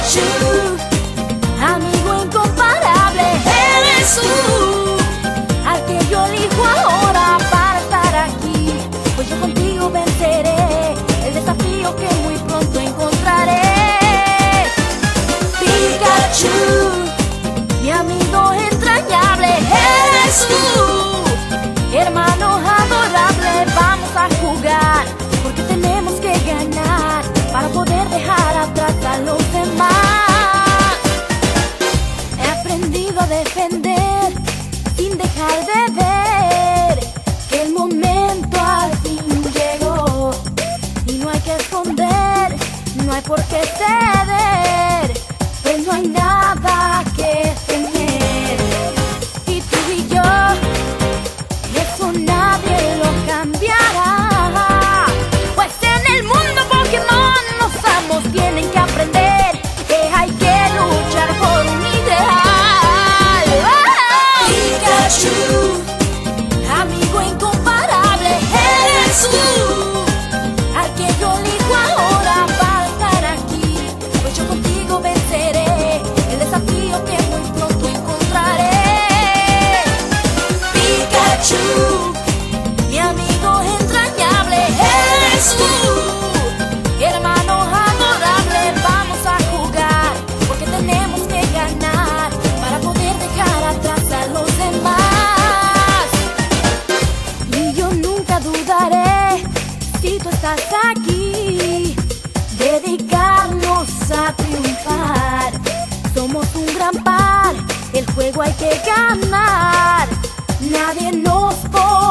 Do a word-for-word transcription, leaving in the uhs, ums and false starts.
Pikachu, amigo incomparable, eres tú, al que yo elijo ahora para estar aquí. Pues yo contigo venceré el desafío que muy pronto encontraré. Pikachu, mi amigo entrañable, eres tú, hermano adorable, vamos a jugar, porque tenemos que ganar para poder dejar atrás a los demás. He aprendido a defender sin dejar de ver que el momento al fin llegó y no hay que esconder, no hay por qué ceder, pues no hay nada que temer. Y tú y yo, eso nadie lo cambiará, pues en el mundo Pokémon los amos tienen que aprender que hay que luchar por un ideal. ¡Oh! Pikachu, amigo incomparable, eres tú, al que yo elijo ahora para estar aquí. Pues yo contigo venceré el desafío que muy pronto encontraré. Pikachu, mi amigo entrañable, eres tú, hermano adorable, vamos a jugar, porque tenemos que ganar para poder dejar atrás a los demás. Y yo nunca dudaré, si tú estás aquí, dedicarnos a triunfar. Somos un gran par, el juego hay que ganar, nadie nos podrá